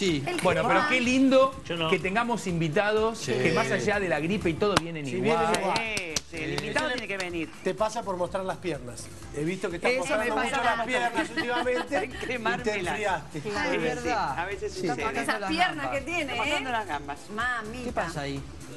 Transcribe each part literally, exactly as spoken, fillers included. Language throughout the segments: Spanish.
sí. Bueno, pero qué lindo no. que tengamos invitados Sí. que más allá de la gripe y todo vienen Sí, igual. vienen igual. Sí, sí, el invitado tiene que venir. Te pasa por mostrar las piernas. He visto que estás Eso mostrando me mucho pasa. las piernas últimamente y te Cremármelas. enfriaste. Ah, Sí, es verdad. sí, a veces Sí. sucede. Está Esas las piernas gambas. que tiene, Está pasando ¿eh? las gambas. Mamita. ¿Qué pasa ahí?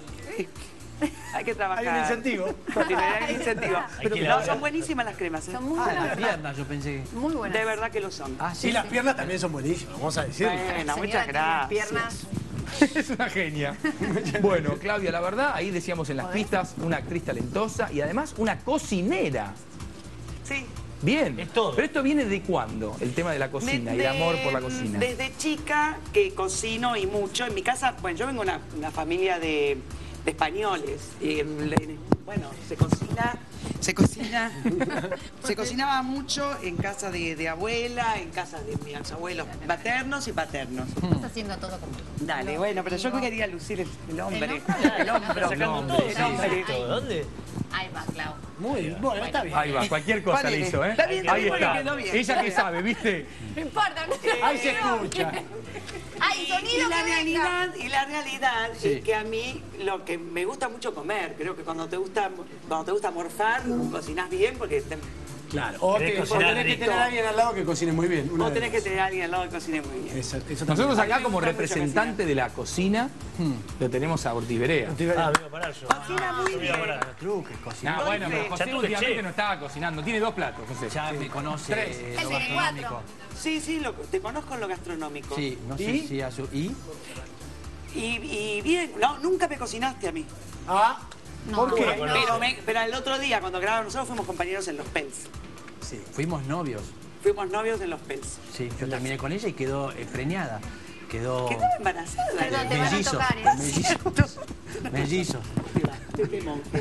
Hay que trabajar. Hay un incentivo. Sí, hay un incentivo. Hay que ir No, ahora. son buenísimas las cremas. ¿eh? Son muy Ah, buenas. las piernas, yo pensé. Muy buenas. De verdad que lo son. Ah, Y sí. las piernas también son buenísimas, vamos a decirlo. Bueno, Señora, muchas tiene gracias. Piernas. Es una genia. Bueno, Claudia, la verdad, ahí decíamos en las pistas, una actriz talentosa y además una cocinera. Sí. Bien. Es todo. Pero esto viene de cuándo, el tema de la cocina y el amor por la cocina. Desde chica que cocino y mucho. En mi casa, bueno, yo vengo de una, una familia de, de españoles. Y en- en- bueno, se cocina, se cocina, se cocinaba mucho en casa de, de abuela, en casa de mis abuelos maternos y paternos. Estás haciendo todo como... Dale, bueno, pero yo quería lucir el, el hombre. El hombro. Sacando El todo, hombre. sí, sí, todo. ¿Dónde? Ahí va, Clau. Muy bien, bueno, está bien. Ahí va, cualquier cosa Ponele. le hizo, ¿eh? Está bien, está Ahí bien, está. porque quedó bien. Ella que sabe, ¿viste? No importa. Ahí se escucha. Hay Y, sonido y la que venga. realidad, y la realidad Sí. es que a mí lo que me gusta mucho comer, creo que cuando te gusta, cuando te gusta morfar, cocinas bien porque te, Claro. O, Querés te- o cocinar tenés que rico. tener a alguien al lado que cocine muy bien. una o de tenés que dos. tener a alguien al lado que cocine muy bien. Eso, eso Nosotros A acá mí me como gusta mucho representante de la cocina lo tenemos a Ortiberea. también. Ah, me iba a parar yo. Cocina muy Yo me iba a bien. parar. Truques, cocinar. Ah, bueno, pero Ya José tuve últimamente chef. no estaba cocinando. Tiene dos platos, José. Ya me conoce Tres. eh, Él lo tiene gastronómico. cuatro. Sí, sí, lo- te conozco en lo gastronómico. Sí, no sé ¿Y? si a su... ¿Y? Y, y bien, no, nunca me cocinaste a mí. Ah, ¿por qué? Bueno, Pero, me- pero el otro día, cuando grabamos, nosotros fuimos compañeros en los Pels. Sí. Fuimos novios. Fuimos novios en los Pels. Sí, yo terminé con ella y quedó eh, preñada. Quedó... Quedó embarazada. Perdón, te van a Mellizo, tocar, ¿eh? mellizo. Mellizo. Pepe Monje.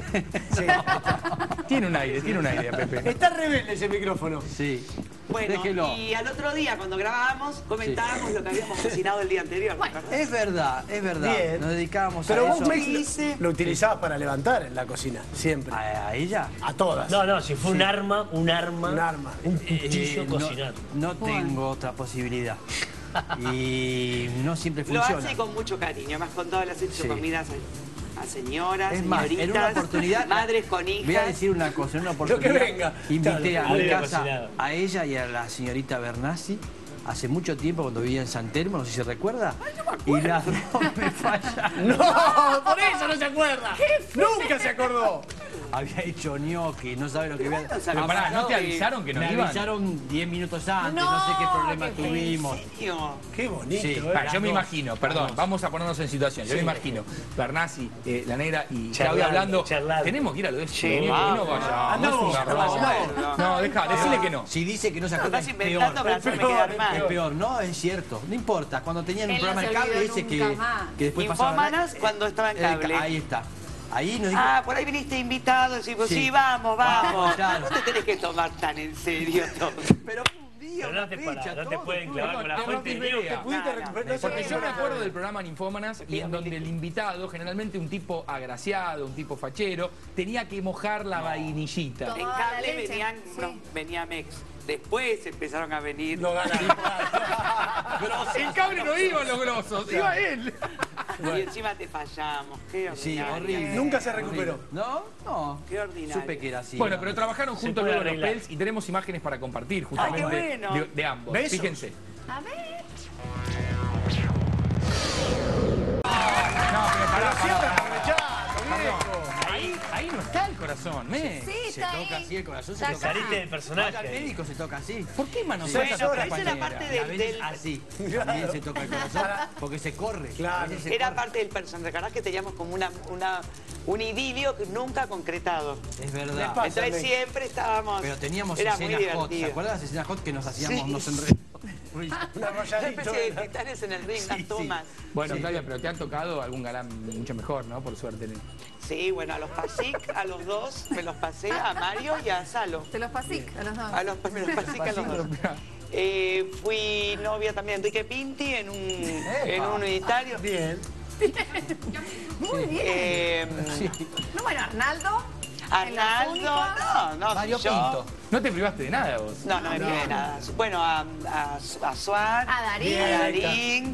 Tiene un aire, tiene un aire, Pepe. Está rebelde ese micrófono. Sí. Bueno, Déjelo. y al otro día, cuando grabábamos, comentábamos lo que habíamos cocinado el día anterior. ¿te acordás? Es verdad, es verdad. Bien. Nos dedicábamos Pero a vos eso. me hice- lo utilizabas para levantar en la cocina, siempre. ¿A, a ella? A todas. No, no, si fue un arma, un arma. Un arma. Un cuchillo Eh, no, cocinando. no tengo otra posibilidad. Y no siempre Lo funciona. hace con mucho cariño, más con todas las hecho Sí. comidas a, a señoras, Es más, señoritas, en una oportunidad, madres con hijas. voy a decir una cosa, en una Lo que oportunidad venga. invité Claro, a mi algo casa cocinado. a ella y a la señorita Bernasi hace mucho tiempo cuando vivía en San Telmo, no sé si se recuerda, y las dos me fallaron. No, por eso no se acuerda. Nunca se acordó. Había hecho gnocchi, no sabe lo que había... ¿Cuándo se Pero pará, ¿no te avisaron que no Me iban? avisaron diez minutos antes, no, No, sé qué problema qué tuvimos. ¿En serio? Qué bonito, Sí. ¿eh? Pará, yo me dos. imagino, perdón, Las dos. vamos a ponernos en situación. Yo me imagino, Bernasi, eh, la negra y Charlando, Claudia hablando. charlando. Tenemos que ir a lo de eso. Sí, no vamos. vaya. Andá No es un vos, garrón. vamos, vamos. No, deja, decile que no. Si dice que no se No, acuerda, estás es peor. inventando para hacerme quedar mal. Es peor, no, es cierto, no importa. Cuando tenían un Él no programa se de cable, olvidó dice que, nunca más. que después pasaba... Infómanas cuando estaba en Eh, cable. Ahí está. Ahí nos dijo... Ah, por ahí viniste invitado, decimos, sí, Sí. vamos, Vamos, vamos. claro. No te tenés que tomar tan en serio todo. pero un día, Pero no una te, fecha, pará, no te todo, pueden todo. clavar con la Perdón, fuente de Ortiz Dios. Berea. ¿Pudiste No, no, recuperar? No, Porque se yo me acuerda. acuerdo del programa en Infómanas y en donde el invitado, generalmente un tipo agraciado, un tipo fachero, tenía que mojar la vainillita. Toma. En Tomaba la cable leche, venían, sí. no, venía Mex. Después empezaron a venir. No ganaron. En cable no iban los grosos, iba él. Y encima te fallamos. Qué Sí, ordinario. horrible. Nunca se recuperó. Horrible. ¿No? No. Qué ordinario. Supe que era así. Bueno, pero trabajaron juntos puede luego en los arreglar. Pels y tenemos imágenes para compartir Ay, justamente qué bueno. de, de ambos. ¿Besos? Fíjense. A ver. No, pero pará, Siempre pará, pará. aprovechando, viejo. Ahí, ahí no está el corazón, ¿eh? Sí, Se está toca ahí. así el corazón, se Está toca acá. Saliste del Vaya al personaje. médico, se toca así. ¿Por qué manos Seis a tu horas. Esa era compañera? parte Y de- a veces del- así. También se toca el corazón porque se corre. Claro. A veces se Era corre. parte del personaje. ¿Recordás que teníamos como una, una, un idilio que nunca concretado? Es Me verdad. pasa. Entonces Mex. siempre estábamos... Pero teníamos Era muy escenas hot. ¿Se divertido. acuerdan las escenas hot que nos hacíamos, Sí. nos enredamos? Un Una arrolladito. especie de titanes en el ring, Sí, las sí. tomas. Bueno, Claudia, pero te han tocado algún galán mucho mejor, ¿no? Por suerte. Sí, bueno, a los Pasic, a los dos, me los pasé, a Mario y a Salo. Te los pasé a los dos. A los, me los pasé a los dos. Eh, fui novia también de Enrique Pinti en un, en un unitario. Bien. Muy bien. Eh, No, bueno, Arnaldo. Arnaldo, no, no, Mario yo- Pinto. No te privaste de nada vos. No, no me pide nada. Bueno, a, a, a Suar, A Darín. a Darín. Bien.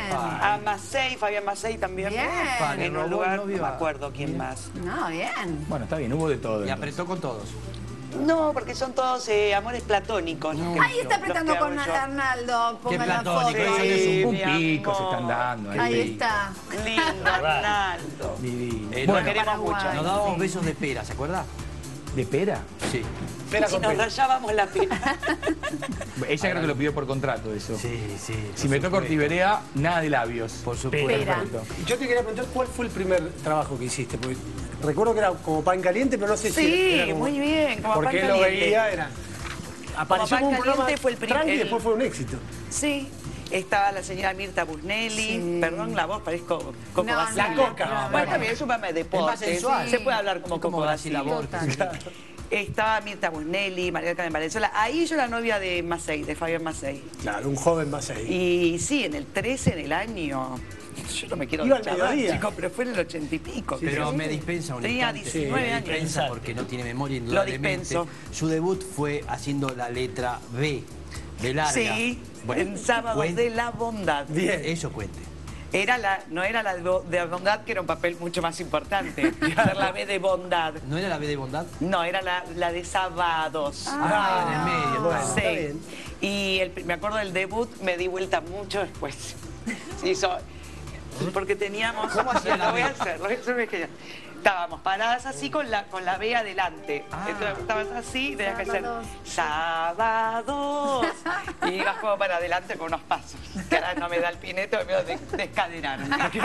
A Macei, Fabián Macei también. Bien. Epa, le En robó un el lugar, no novio me a- acuerdo quién más. No, bien. Bueno, está bien, hubo de todo. Y entonces. apretó con todos. No, porque son todos eh, amores platónicos. los que- Ahí está los apretando que hago con yo. Arnaldo. Pongan la platónico, foto. eso Sí, es Un mi pico se amor. están dando. Ahí Ahí está. Lindo, Arnaldo. Divino. Eh, Lo bueno, queremos Paraguay. mucho. Nos dábamos Sí. besos de pera, ¿se acuerda? ¿De pera? Sí. Pera Y con nos pera. rayábamos la pera. Ella creo que lo pidió por contrato eso. Sí, sí. Si me toca Ortiberea, nada de labios. Por supuesto. Pera. Perfecto. Yo te quería preguntar cuál fue el primer trabajo que hiciste, porque recuerdo que era como pan caliente, pero no sé si Sí, era como... muy bien. Como Porque pan él lo caliente. veía, era... Apareció pan como un programa caliente fue el prim- tranqui y el- después fue un éxito. Sí. Estaba la señora Mirta Busnelli. Sí. Perdón, la voz parezco Coco No, Basile. La Coca. no, Bueno, bueno. está bien, es un programa de deportes. sensual. Se puede hablar como Es como Coco Graciela Basile. Borges. Estaba Mirta Busnelli, María del Carmen Valenzuela. Ahí yo era novia de Macei, de Fabián Macei. Claro, un joven más ahí. Y sí, en el trece, en el año... Yo no me quiero Iba al chavar, mediodía. chicos, pero fue en el ochenta y pico. Pero creo. me dispensa un Tenía instante. diecinueve Me años. dispensa porque no tiene memoria, Lo indudablemente. dispenso. Su debut fue haciendo la letra B, de larga. Sí, Bueno, en Sábados cuente. de la Bondad. Bien. Eso cuente. Era la, no era la de bo- de bondad, que era un papel mucho más importante. Era la B de bondad. ¿No era la B de bondad? No, era la, la de sábados. Ah, en el medio. bueno. está. Sí. está bien. Y el- me acuerdo del debut, me di vuelta mucho después. Se hizo, porque teníamos... ¿Cómo hacía la Lo voy a B? hacer, lo voy a hacer, es que ya- Estábamos paradas así con la, con la B adelante. Ah. Entonces estabas así, tenías que hacer Sábados. sábados. Y ibas como para adelante con unos pasos. Que ahora no me da el pineto, me veo de, descadenar.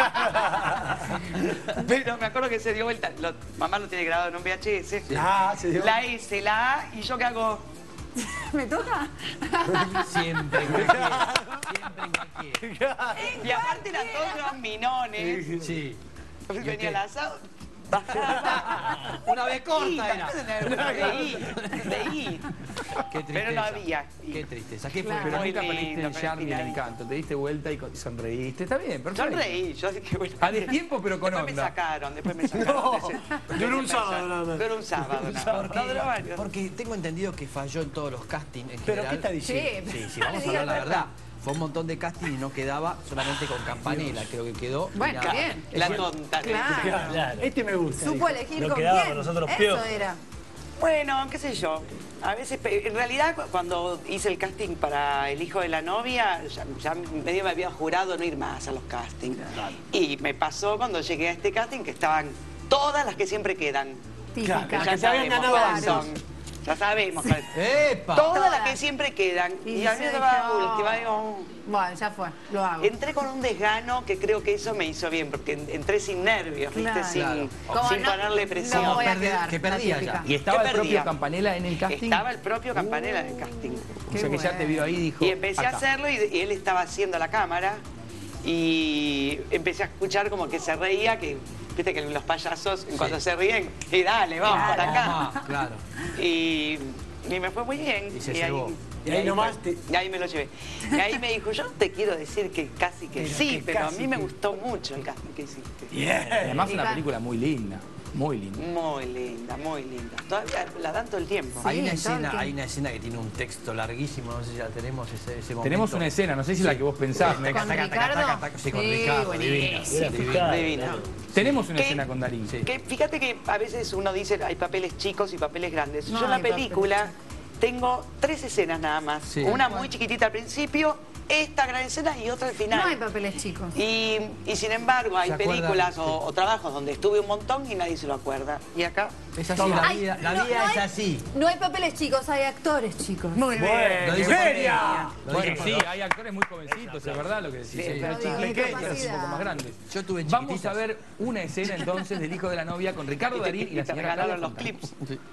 Pero me acuerdo que se dio vuelta. Lo- mamá lo tiene grabado en un V H S. Ah, se dio. La S, la A, y yo qué hago. ¿Me toca? Siempre, en cualquiera. Siempre en cualquiera. Y aparte eran todos unos minones. Sí. Venía usted? el asado, bajaba. Una B Y corta era. también una de I, de I. Qué tristeza. Pero no había. Qué tristeza. ¿Qué fue? Claro. Pero Muy nunca lindo, perdiste el con el charme y el finalito. encanto. Te diste vuelta y con- sonreíste. Está bien, perfecto. Sonreí, yo dije, bueno. A destiempo, pero con Después me onda. sacaron, después me sacaron. de ese- de duró un ese sábado mensaje. nada más. Duró un sábado, nada más. No, duró varios. Porque tengo entendido que falló en todos los castings en ¿Pero general. qué está diciendo? Sí. Sí, sí, vamos a hablar la verdad. Fue un montón de casting y no quedaba solamente con Campanella, creo que quedó. y Bueno, nada. bien. La tonta. Claro. Claro. Este me gusta. Supo dijo. elegir No con quedaba quién. con nosotros Eso peor. era. Bueno, qué sé yo. A veces, pe- en realidad, cu- cuando hice el casting para El hijo de la novia, ya, ya medio me había jurado no ir más a los castings. Y me pasó cuando llegué a este casting que estaban todas las que siempre quedan. Típica. Claro, Ya que se habían sabemos ganado cuáles antes. son. Ya sabemos. cuáles. ¡Epa! Todas las Todas. que siempre quedan. Y Y a mí se me tocaba la dejó. última. Digo, Bueno, ya fue. Lo hago. entré con un desgano que creo que eso me hizo bien, porque en- entré sin nervios, ¿viste? Claro. Sin, Claro. Como sin no- ponerle no presión. voy a Perder- quedar, que perdía la típica. ¿Y estaba ¿Qué el propio perdía? Campanella en el casting? Estaba el propio Campanella en el casting. O sea que ya te bueno. vio ahí y dijo... Y empecé acá. a hacerlo y, y él estaba haciendo la cámara y empecé a escuchar como que se reía, que viste que los payasos cuando se ríen, y dale, vamos por acá. Ah, claro. Y, y me fue muy bien. Y se ahí, llevó. Y ahí nomás fue- te- y ahí me lo llevé. Y ahí me dijo, yo no te quiero decir que casi que Pero sí, que pero a casi mí me que- gustó mucho el casting que hiciste. Bien. Además una Chica. película muy linda. Muy linda. Muy linda, muy linda. Todavía la dan todo el tiempo. Hay una todo el escena, tiempo. hay una escena que tiene un texto larguísimo, no sé si ya tenemos ese, ese momento. Tenemos una escena, no sé si es la que vos pensás. ¿Con Mex. Taca, taca, Ricardo? taca, taca, sí, con Sí, Ricardo, divina, buenísimo. Era divina. fiscal. Divina. claro. Tenemos una ¿Qué? escena con Darín. Sí. Que fíjate que a veces uno dice hay papeles chicos y papeles grandes. No Yo en la hay papeles película tengo tres escenas nada más. Sí. Una muy chiquitita al principio, esta gran escena y otra al final. No hay papeles chicos. Y, y sin embargo hay ¿Se acuerdan? películas o, Sí. o trabajos donde estuve un montón y nadie se lo acuerda. Y acá... Es así, la Ay, vida, la no, vida no es hay- así. No hay papeles chicos, hay actores chicos. Muy Lo bien. dice por ¡Feria! mí. Lo Bueno, dice sí, por- hay actores muy jovencitos, es verdad lo que decís. Sí, Sí, pero hay tienen pequeños, capacidad. un poco más grandes. Yo estuve en Vamos a Chiquititas. ver una escena entonces del hijo de la novia con Ricardo Y te, Darín y la y te señora regalaron Claudia los Fontana. clips. Sí.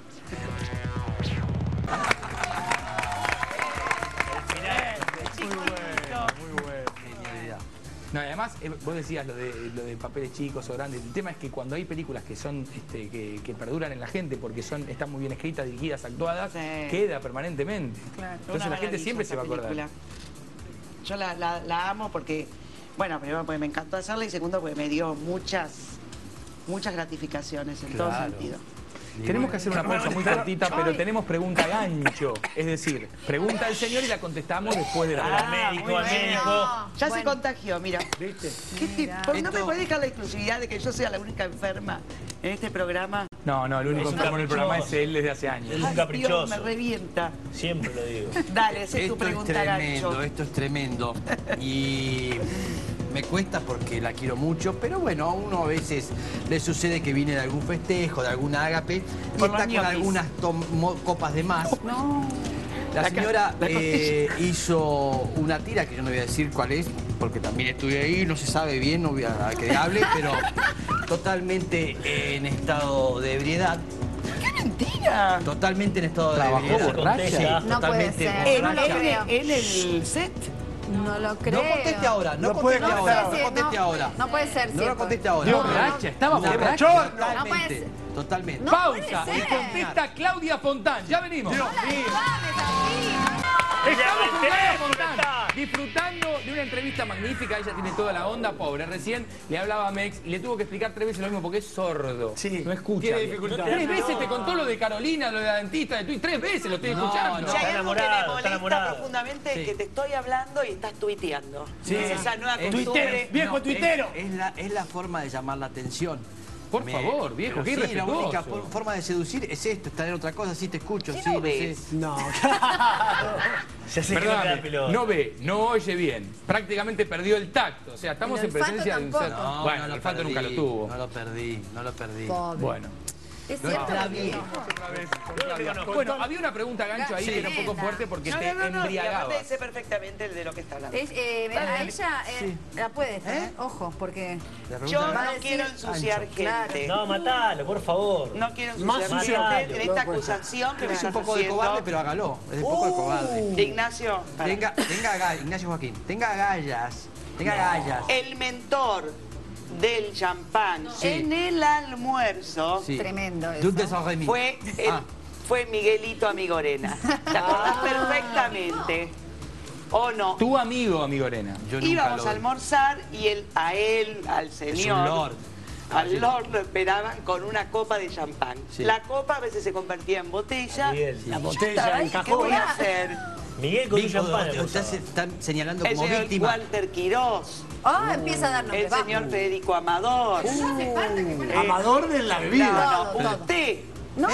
Genialidad. No, y además, eh, vos decías lo de, lo de papeles chicos o grandes. El tema es que cuando hay películas que son este, que, que perduran en la gente porque son están muy bien escritas, dirigidas, actuadas, Sí. queda permanentemente. Claro. Entonces Una la gente maravilla siempre se esa va a acordar. película. Yo la, la- la amo porque, bueno, primero porque me encantó hacerla y segundo porque me dio muchas, muchas gratificaciones en todo Claro. sentido. Tenemos que hacer una pausa muy cortita, pero tenemos pregunta gancho. Es decir, pregunta al señor y la contestamos después de la Al pausa. médico, al bueno. médico. Ya Bueno. se contagió, mira. ¿Viste? ¿Qué te- por- ¿No me Esto- puede dejar la exclusividad de que yo sea la única enferma en este programa? No, no, el único Es un enfermo en el programa es caprichoso. él desde hace años. Es un Ay, caprichoso. Dios, me revienta. Siempre lo digo. Dale, esa es tu Esto es pregunta, tremendo, gancho. esto es tremendo. Y me cuesta porque la quiero mucho, pero bueno, a uno a veces le sucede que viene de algún festejo, de algún ágape, y Por los está con ñoquis. algunas tom- mo- copas de más. No. La La ca- señora la eh, hizo una tira, que yo no voy a decir cuál es, porque también estuve ahí, no se sabe bien, no voy a que hable, pero totalmente en estado de ebriedad. ¡Qué mentira! Totalmente en estado de ¿Trabajó ebriedad. borracha? Sí, No puede totalmente ser. ¿En, no lo borracha. creo. en- en el set? No lo creo. No conteste ahora, no, No puede conteste contestar. ahora, no conteste ahora. No puede ser, No lo cierto. conteste ahora. ¿Estaba borracha? ¿Estaba No, borracha? Totalmente, No puede ser. totalmente. No Pausa puede y ser. contesta Claudia Fontán. Ya venimos. Dame, Sabrina. Estamos con el Claudia teléfono Fontán, está. disfrutando de una entrevista magnífica. Ella tiene toda la onda, pobre. Recién le hablaba a Mex y le tuvo que explicar tres veces lo mismo porque es sordo. Sí, no escucha. tiene bien. dificultad. Tres veces te contó lo de Carolina, lo de la dentista, de tu tres veces lo estoy No, escuchando. no. Si hay Está algo que me enamorado, está molesta enamorado. profundamente Sí. es que te estoy hablando y estás tuiteando. Sí. Esa nueva Es costumbre. tuitero, viejo No, tuitero. Es, es la, es la forma de llamar la atención. Por favor, viejo, qué sí, la irrespetuoso. única for- forma de seducir es esto, estar en otra cosa, sí te escucho, ¿Qué sí, no no sé. ves? No. Ya sé que no queda Perdóname, pelota. no ve, no oye bien. Prácticamente perdió el tacto. O sea, estamos El en presencia de un olfato ser. tampoco. Bueno, no el lo olfato nunca lo perdí, tuvo. No lo perdí, no lo perdí. Pobre. Bueno. Es No cierto. está lo bien. digo. Bueno, había una pregunta, Gancho, ahí que era un poco Tremenda. fuerte porque No, te no, no, no, y embriagabas. aparte sé perfectamente de lo que está hablando. Es, eh, a ella eh, la puede estar, ¿eh? Ojo, porque... La Yo pregunta- Va a no decir quiero ensuciar Ancho. gente. No, matalo, por favor. No quiero Más ensuciar sucio. gente en esta No, pues. acusación que me Es un estás poco de haciendo. cobarde, pero hágalo. Es un poco de cobarde. De Ignacio, para. Tenga, tenga agallas, Ignacio Joaquín, tenga agallas, tenga agallas. El mentor del champán Sí. en el almuerzo Sí. Tremendo eso. Duc de Saint-Rémy. fue, el- Ah. fue Miguelito Amigorena. ¿Te acordás perfectamente? ¿O no? Tu amigo, amigo Arena. Yo nunca Íbamos lo a almorzar y él, a él, al señor, lord. al lord lo esperaban con una copa de champán. Sí. La copa a veces se convertía en botella. Miguel. La Yo botella estaba ahí, en ¿qué voy a cajón. hacer? Miguel con un Vico, champán. le usted pasaba. se están señalando El como señor víctima. Walter Quirós, Ah, empieza a dar nombre. el señor vamos. Federico Amador. Uh, Amador de la bebida. No, no, todo. usted. No.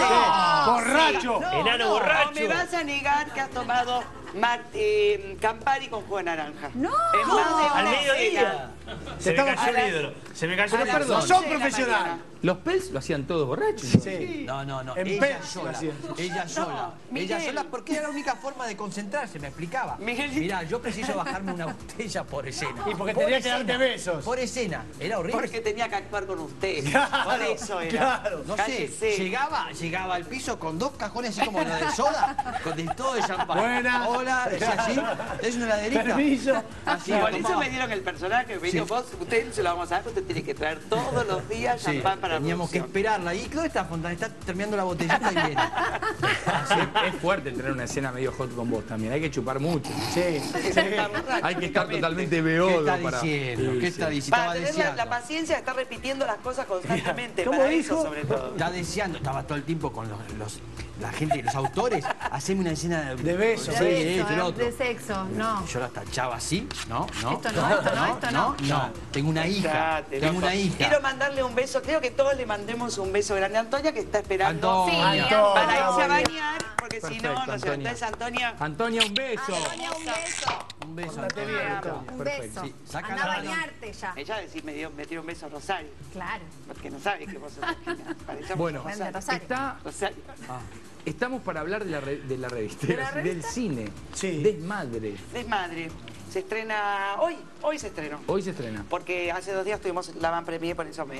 Borracho. Sí. Enano No, borracho. me vas a negar que has tomado Mar- eh, Campari con jugo de naranja. No. En más de Al una mediodía. cena. Se me estamos- cayó a las- el ídolo. Se me cayó a el las perdón. once Son de la profesionales. mañana. Los Pels lo hacían todos borrachos. Sí. No, no, no. En ella Pels sola. lo hacía. Ella sola. Miguel. Ella sola porque era la única forma de concentrarse, me explicaba. Miguel. Mirá, yo preciso bajarme una botella por escena. Y porque Por tenía que escena. darte besos. Por escena. Era horrible. Porque tenía que actuar con usted. Claro, Por eso era. claro. No Cállese. sé, llegaba, llegaba al piso con dos cajones así como los de soda, con de todo de champán. Buena. Hola, decía así, es una laderita. Permiso. Así, Por lo eso tomaba. me dieron el personaje. Me dijo, Sí. vos, usted se lo vamos a dar, usted tiene que traer todos los días Sí, champán para teníamos que producción. esperarla. ¿Y dónde está Fontana? Está terminando la botellita y viene. Así, es fuerte tener una escena medio hot con vos también. Hay que chupar mucho. Sí, sí. Está borracho, Hay que estar únicamente. totalmente ¿Qué beodo está para... diciendo? Sí, ¿Qué sí. está diciendo? Para Estaba tener la, la deseando. paciencia de estar repitiendo las cosas constantemente. ¿Cómo Para dijo? eso, sobre todo. Está deseando, estaba todo el tiempo con los, los- la gente, los autores. Haceme una escena De beso. Sí, De de beso, esto, el ¿eh? otro. de sexo, no. Yo la tachaba así, no, no. Esto no, esto no, esto no. no. Tengo una hija, Cállate, tengo loco. una hija. Quiero mandarle un beso. Creo que todos le mandemos un beso grande a Antonia, que está esperando Antonia. Sí, Antonia. para irse a Muy bien. bañar, porque si Perfecto, no, no sé. Antonia. Entonces, Antonia, Antonia, un beso. Antonia, un beso. Un beso. Pórtate bien, Antonia. Un Perfecto. beso. Sí, saca Anda a la- bañarte ya. ella decir, me, dio, me tiró un beso a Rosario, Claro. porque no sabe que vos sos argentina. Parecemos Bueno, Bueno, Rosario. Rosario. está, Rosario. estamos para hablar de la, re- de la revista, ¿De la del revista? cine. Sí. Desmadre. Desmadre. Se estrena hoy, hoy se estrenó. Hoy se estrena. Porque hace dos días tuvimos la van premier, por eso me...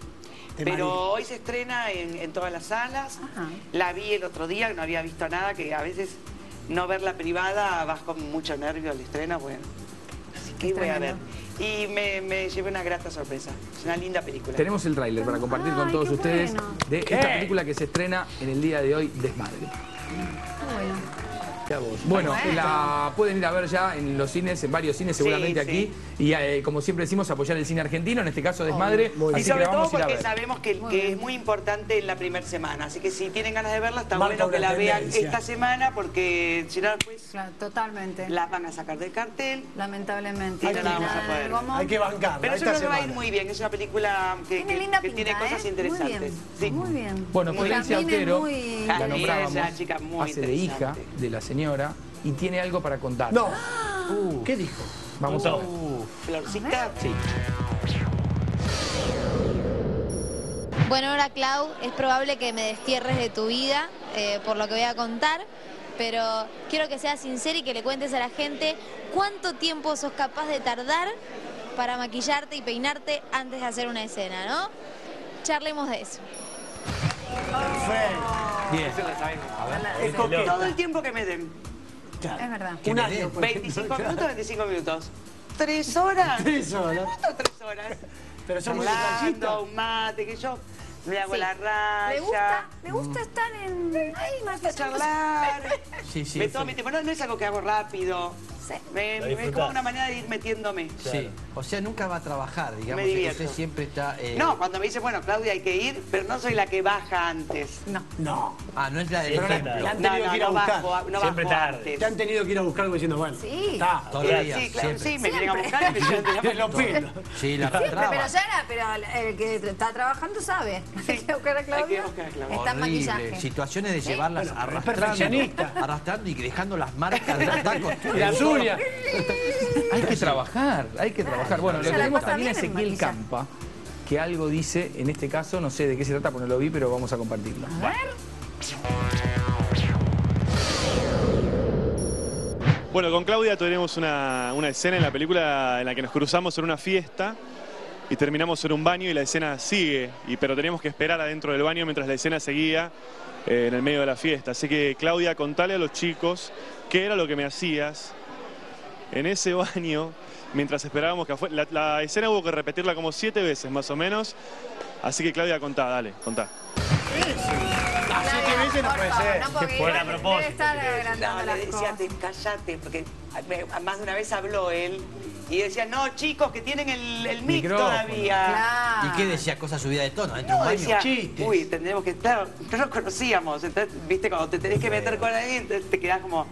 Te Pero mareé. hoy se estrena en, en todas las salas. Ajá. La vi el otro día, no había visto nada, que a veces no verla privada vas con mucho nervio al estreno, bueno. Así que voy a ver. Tremendo. Y me, me llevé una grata sorpresa. Es una linda película. Tenemos el tráiler para compartir con Ay, todos qué ustedes bueno. de esta película que se estrena en el día de hoy, Desmadre. Qué bueno. Bueno, la pueden ir a ver ya en los cines, en varios cines seguramente Sí, aquí. Y eh, como siempre decimos, apoyar el cine argentino, en este caso Desmadre. Muy Así Y que sobre la todo vamos a ir a porque ver. sabemos que, que es muy importante en la primera semana. Así que si tienen ganas de verla, está Marca bueno que una la vean tendencia. esta semana, porque si no después Claro, totalmente. las van a sacar del cartel. Lamentablemente. Y no la vamos a Nada poder. del Gomo. Hay que bancarla. Pero yo esta creo que va a ir semana. muy bien. Es una película que, Tiene que- linda que pinta, tiene cosas ¿eh? interesantes. Muy bien, Sí. muy bien. Bueno, Y Florencia Jasmine es Otero, muy- la Jasmine nombrábamos, es una chica muy hace de hija interesante. de la señora y tiene algo para contar. No. Uh, ¿Qué dijo? Vamos a ver. Florcita. Sí. Bueno, ahora Clau, es probable que me destierres de tu vida eh, por lo que voy a contar, pero quiero que seas sincera y que le cuentes a la gente cuánto tiempo sos capaz de tardar para maquillarte y peinarte antes de hacer una escena, ¿no? Charlemos de eso. Perfecto. Bien. Eso la sabemos. Es coqueta. Todo el tiempo que me den. Es verdad. Un año. por veinticinco ejemplo. minutos, veinticinco minutos. ¿Tres horas? Tres horas. ¿Cuánto tres horas? Pero son muy Hablando, detallistas. un mate, que yo me hago Sí. la raya. Me gusta, me gusta estar en... Ay, más a charlar. Sí, sí. Me tomo mi tiempo. No, no es algo que hago rápido. Sí. Me- Lo me- es disfrutás. como una manera de ir metiéndome. Sí. O sea, nunca va a trabajar, digamos. Me divierto. Usted siempre está... eh, No, cuando me dice, bueno, Claudia, hay que ir, pero no soy la que baja antes. No. No. Ah, no es la del Sí, ejemplo. claro. Le han No, tenido no, que ir a no buscar. bajo, no Siempre bajo tarde. antes. Te han tenido que ir a buscar como diciendo, bueno, Sí. está. Todo el Eh, día, sí, claro, siempre. sí, me vienen a Siempre. buscar y me llevan de la Te lo mano. pelo. Sí, la Siempre, traba. pero ya era, pero el que está trabajando sabe. Hay que buscar a Claudia. Hay que buscar a Claudia. Está en Horrible. maquillaje. Situaciones de llevarlas Bueno, pero es arrastrando, perfeccionista. arrastrando y dejando las marcas de los tacos. Y las uñas. Hay que trabajar, hay que trabajar. Bueno, lo Ella la tenemos pasa también a bien en Ezequiel maquillaje. Campa, que algo dice, en este caso, no sé de qué se trata, porque no lo vi, pero vamos a compartirlo. A ver. Bueno, con Claudia tuvimos una, una escena en la película en la que nos cruzamos en una fiesta y terminamos en un baño y la escena sigue, y, pero teníamos que esperar adentro del baño mientras la escena seguía eh, en el medio de la fiesta. Así que, Claudia, contale a los chicos qué era lo que me hacías en ese baño mientras esperábamos que afuera. La, la escena hubo que repetirla como siete veces más o menos. Así que, Claudia, contá, dale, contá. Las siete veces no Por puede favor, ser. no, porque Fuera a debe propósito, estar te quiero decir. agrandando No, las le decía, cosas. te, cállate, porque a- más de una vez habló él y decía, no, chicos, que tienen el, el mic Micrófono. todavía. Claro. ¿Y qué decía? Cosa subida de tono dentro de No, un baño. decía, Chistes. uy, tendremos que estar, no nos conocíamos, entonces, viste, cuando te tenés que meter con alguien, entonces te quedás como,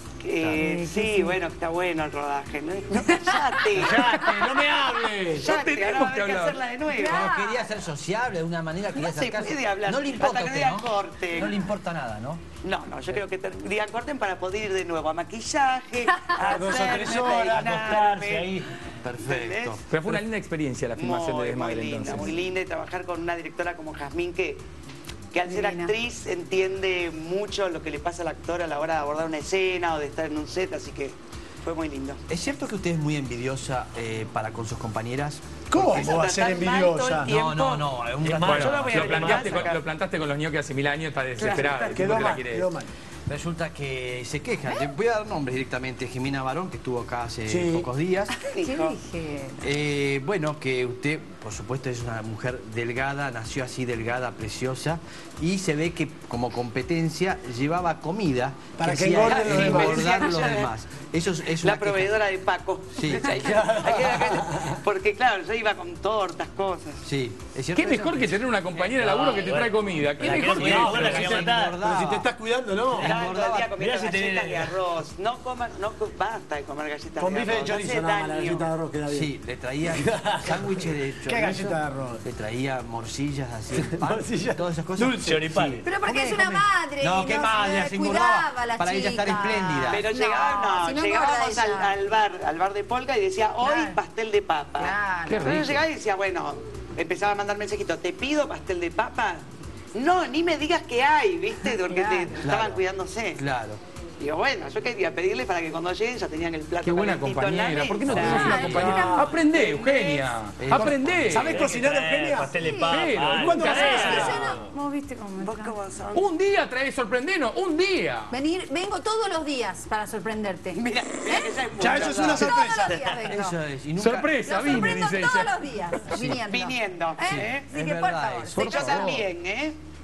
eh, sí, bueno, está bueno el rodaje, no, no cállate, Cállate, no me hables. cállate, ahora va a haber que que hablar. hacerla de nuevo. Pero quería ser sociable de una manera, quería No se acercarse. puede hablar No le importa hasta a que usted, no ¿no? diga corte. No le importa nada, ¿no? No, no, yo creo que te, digan corten para poder ir de nuevo a maquillaje, a Dos o tres hacerme, horas, Acostarse peinarme. ahí. Perfecto. ¿Entendés? Pero fue una linda experiencia la filmación Muy, de Desmadre, muy linda, entonces. muy linda, y trabajar con una directora como Jazmín que, que al ser Divina. actriz entiende mucho lo que le pasa al actor a la hora de abordar una escena o de estar en un set, así que fue muy lindo. ¿Es cierto que usted es muy envidiosa eh, para con sus compañeras? ¿Cómo Eso va a ser tratar mal todo el envidiosa? tiempo. No, no, no. Un Es rato- más, Bueno, yo la voy a lo, reclamar, plantaste con, sacar. lo plantaste con los ñoquis hace mil años, está desesperado. ¿Cómo Quedó te la mal, querés? quedó mal. Resulta que se queja. Le voy a dar nombres directamente. Jimena Barón, que estuvo acá hace Sí. pocos días. ¿Qué Dijo. dije? Eh, bueno, que usted, por supuesto, es una mujer delgada, nació así delgada, preciosa, y se ve que como competencia llevaba comida Para que hacía engorden los demás. engordar los demás. Eso es, es La una queja. proveedora de Paco. Sí, Hay sí. que- hay que- porque claro, yo iba con tortas, cosas. Sí, es cierto. Qué mejor que tener una compañera de laburo que te trae comida. Qué La que mejor no que cuidaba, eso. la que iba a matar. Pero si te estás cuidando, no. Estaba todo el día comiendo Mirá si galletas tenés- de arroz. No coman, no co- basta de comer galletas Con de bife de arroz. no chorizo hace nada más, la daño. galleta de arroz queda bien. Sí, le traía sándwiches de chorizo. ¿Qué galleta de arroz? Le traía morcillas así, pan, Morcillas. todas esas cosas. Dulce. Choripán. Pero porque es una come. madre. No, y qué nos, madre, eh, se engordaba cuidaba a la para ella estar chica. espléndida. Pero No, llegaba- no, si no llegábamos engorda al, ella. al bar, al bar de Polka y decía, hoy Claro. pastel de papa. Claro. Qué Entonces yo rico. llegaba y decía, bueno, empezaba a mandar mensajitos, ¿te pido pastel de papa? No, ni me digas que hay, ¿viste? Porque te- Claro. estaban Claro. cuidándose. Claro. Digo, bueno, yo quería pedirle para que cuando lleguen ya tenían el plato Qué buena calentito en la compañera. ¿Por qué no mesa. tenés una Claro. compañera? Aprendé, Eugenia. Eh, Aprendé. ¿Sabés cocinar, Tenés que traer Eugenia? Pastel de Sí. papa. Pero, ay, ¿cuándo vas a caramba. hacer Yo no- Vos viste cómo me ¿Vos tratan. cómo sos? Un día trae sorprendenos, un día. Venir, vengo todos los días para sorprenderte. Mira, mira que ya es Ya, mucho, eso es ¿no? una Todos sorpresa. los días vengo. Eso es. Y nunca... Sorpresa, Los vine, sorprendo dice todos ella. los días, viniendo. Viniendo, ¿Eh? ¿eh? Así Es que por verdad favor. eso. Por yo favor. también, ¿eh?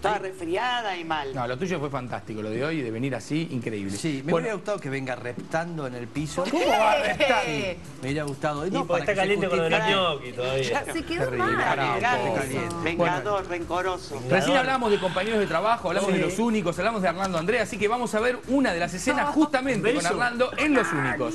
Estaba resfriada y mal. No, lo tuyo fue fantástico, lo de hoy, de venir así, increíble. Sí, me Bueno, hubiera gustado que venga reptando en el piso. ¿Cómo va a restar? Sí, me hubiera gustado. Y No, porque para está que se caliente con lo de los justifique. ñoquis todavía. Se quedó Terrible, mal. pará, Vengador, caliente. vengador, rencoroso. Recién hablamos de compañeros de trabajo, hablamos de Los Únicos, hablamos de Arnaldo Andrea, así que vamos a ver una de las escenas justamente con Arnaldo en Los Únicos.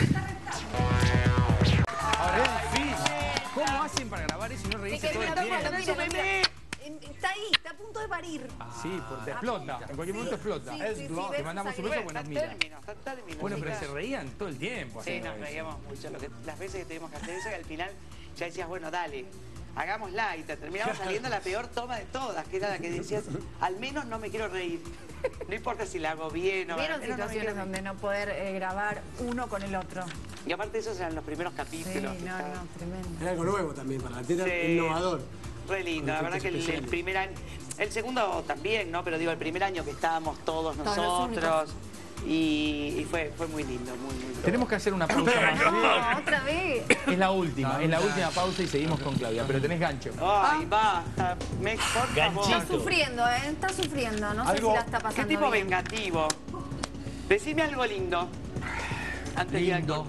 Ahora, ¿cómo hacen para grabar eso y no reírse todo el tiempo? Está ahí, está a punto de parir. Sí, porque explota, en cualquier momento explota. Sí, sí, sí, Te ves mandamos un esa beso, que- buenos Está mira. término, está término. Bueno, pero chicas. se reían todo el tiempo. Sí, haciendo nos eso. reíamos mucho. Lo que, las veces que tuvimos que hacer eso, y al final ya decías, bueno, dale, hagámosla. Y te terminamos saliendo la peor toma de todas, que era la que decías, al menos no me quiero reír. No importa si la hago bien o ¿Vieron al menos no me situaciones quiero reír. donde no poder eh, grabar uno con el otro? Y aparte esos eran los primeros Sí, capítulos. no, no, tremendo. Era algo nuevo también para la tela, Sí. innovador. Re lindo, la Con verdad que el, efectos el primer año, el segundo también, ¿no? Pero digo, el primer año que estábamos todos Todos los nosotros y, y fue, fue muy lindo, muy, muy lindo. Tenemos que hacer una pausa más. No, otra vez. Es la última, es la última pausa y seguimos con Claudia, pero tenés gancho. Ay, basta, me, por favor. Ganchito. Está sufriendo, ¿eh? Está sufriendo. No sé Algo- si la está ¿Qué pasando tipo bien. vengativo? Decime algo lindo. Antes de Lindo.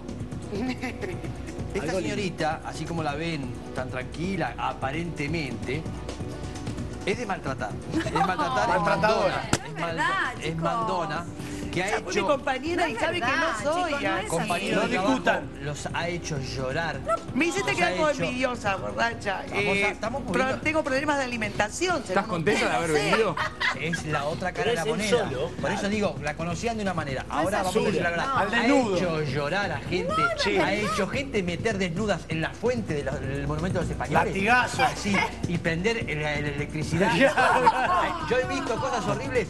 Esta señorita, así como la ven tan tranquila, aparentemente, es de maltratar. Es de maltratar, es mandona. No es Es, mal- verdad, es chicos. mandona, que ha Ella fue mi hecho... compañera No y es sabe que verdad, no soy. chicos, no ah. es compañeros No de trabajo, discutan. los ha hecho llorar. Me hiciste Los quedar ha como hecho- envidiosa, borracha. Estamos- Eh, estamos pro- moviendo- tengo problemas de alimentación. ¿Estás según contenta de haber ustedes. venido? Es la otra cara Pero de la es él moneda. solo, Por claro. eso digo, la conocían de una manera. Ahora es vamos a azul. decir la verdad. No. Al desnudo. Ha hecho llorar a gente. Ha hecho gente meter desnudas en la fuente de los- del monumento de los españoles. Latigazos. Así, y prender la, la electricidad. Yo he visto cosas horribles.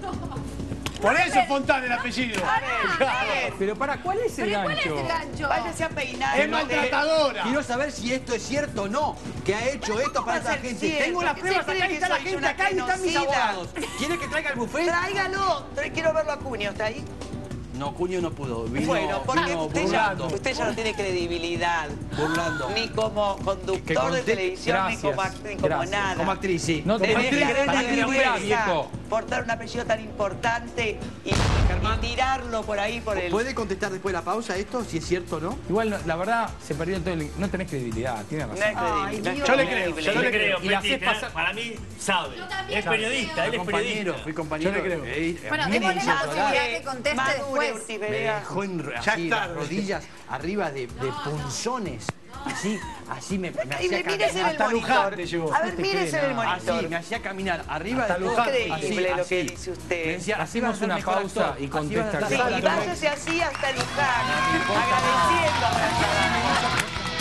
Por eso Fontana el apellido. A ver, a ver. Pero para, ¿cuál es el ¿Pero cuál es gancho? el gancho? Váyase a peinar. Es no le- maltratadora. Quiero saber si esto es cierto o no, que ha hecho esto ¿Cómo para va a esta ser gente. cierto? Tengo las ¿Qué pruebas se acá, cree ahí que está la soy gente una acá y están mis genocida? abogados. ¿Quiere que traiga el buffet? Tráigalo. Tra- Quiero verlo a Cuño. ¿Está ahí? No, Cuño no pudo. Vino, Bueno, porque vino usted ya, burlando. usted ya no tiene credibilidad. Burlando. Ni como Que conductor de conté- televisión, ni como, Gracias, act- ni como gracias. nada. Como actriz, sí. No Tenés tenés que haber para vergüenza viejo. por dar un apellido tan importante y, y tirarlo por ahí por el... ¿Puede contestar después de la pausa esto, si es cierto o no? Igual, no, la verdad, se perdió todo el... No tenés credibilidad, tiene No razón. es creíble. Ay, no es Dios. Yo le creo, creíble. Yo no le creo, Y la Peti, haces pasar- para mí sabe. Es periodista, él Fui es compañero, periodista. fui compañero. Yo le creo. Eh, Bueno, a mí me démosle hizo la llorar. posibilidad que conteste Madure, después. Urtiz Me Berea. dejó en, Ya así, está. las rodillas arriba de, de punzones. Así, así me, me Y hacía me mires en caminar. el Hasta Luján monitor. te llevó. A ver, No te mires en cree el nada. Así, monitor. me hacía caminar arriba Hasta de todo. Luján. Increíble así, lo que así. dice usted. Me decía, así Hacemos vas a ser una mejor pausa actor, y así vas a contesta estar Sí, Claro, y actor. váyase así hasta Luján, me importa agradeciendo a Brazada.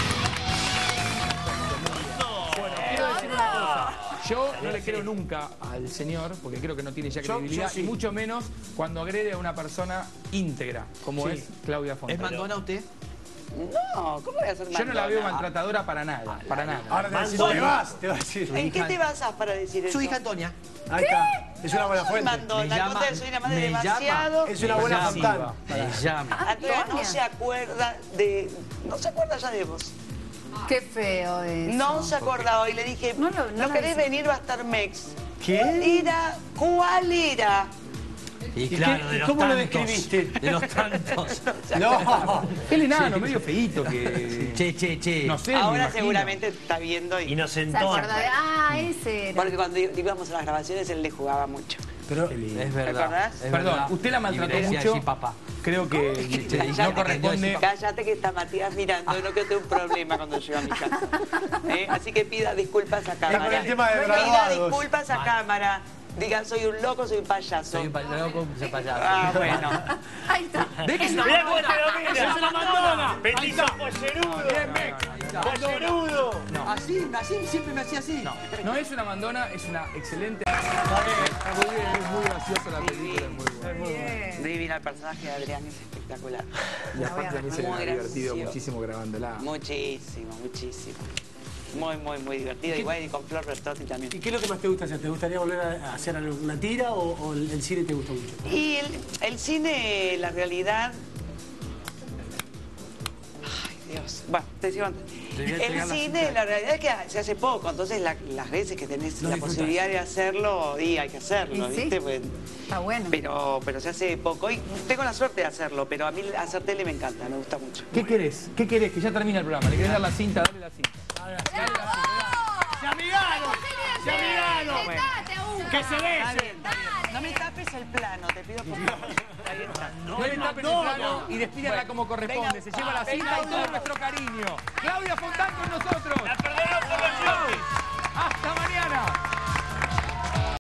Quiero decir una cosa. Yo no le creo nunca al señor, porque creo que no tiene ya Yo- credibilidad, yo sí. y mucho menos cuando agrede a una persona íntegra, como Sí. es Claudia ¿Es Fontana. mandona usted? No, ¿cómo voy a hacer Yo no la veo mandona? maltratadora para nada, para nada. Ahora te, decís, Mandona. te vas, te vas a decir. ¿En qué te basas para decir eso? Su hija Antonia. Ahí está. Es una buena Soy fuente. mandona, Me al llama- contrario, soy una madre me llama- demasiado... Es una Me buena llama. Fontana. Me llama. Antonia no Antonia. se acuerda de... No se acuerda ya de vos. Qué feo eso. No se acordaba y le dije, No lo- no ¿no la querés hice. venir? Va a estar Mex. ¿Qué? Era, ¿cuál era? Y qué- claro, de los cómo lo tantos, describiste? De los tantos. No. El enano, medio feíto que... Che, che, che. No sé, me Ahora imagino. seguramente está viendo y... ¿Se Inocentón. acuerda de- Ah, ese era. Porque cuando íbamos a las grabaciones él le jugaba mucho. Pero Es verdad. acordás? es Perdón, verdad. usted la Y me maltrató decía mucho. así, papá. Creo que Cállate, no corresponde... Cállate que está Matías mirando, no que tengo un problema cuando llego a mi casa. ¿Eh? Así que pida disculpas a cámara. por el tema de Pida graduados. disculpas a cámara. Diga, soy un loco, soy un payaso. Soy un payaso, soy payaso. Ah, bueno. Ahí está. ¿Ves que Mirá cómo te lo mira. ¡Es una mandona! ¡Petito pollerudo! ¡Pollerudo! Así, así, siempre me hacía así. No, no es una mandona, es una excelente... Está muy bien, es muy graciosa la película, es muy buena. Divina, el personaje de Adrián es espectacular. Y aparte a mí se me ha Muy divertido gracioso. muchísimo grabándola. Muchísimo, muchísimo. Muy, muy, muy divertido. Igual y con Flor Bertotti también. ¿y qué es lo que más te gusta hacer? ¿Te gustaría volver a hacer alguna tira o, o el, el cine te gusta mucho? Y el, el cine, la realidad... Ay, Dios. Bueno, te decía antes. Debía El entregar la cine, cinta. la realidad es que se hace poco, entonces la- las veces que tenés Lo la disfrutás. posibilidad de hacerlo, y hay que hacerlo, Y sí. ¿viste? Pues, Está bueno. pero, pero se hace poco. Y tengo la suerte de hacerlo, pero a mí hacer tele me encanta, me gusta mucho. ¿Qué querés? ¿Qué querés? Que ya termina el programa. ¿Le querés dar la cinta? Dale la cinta. ¡Se amigaron! ¡Se amigaron! Sentate aún. ¡Que se besen! No me tapes el plano, te pido por favor. Ahí está. No le tapen el plano y despídanla como corresponde. Se lleva la cinta y todo nuestro cariño. Claudia Fontana.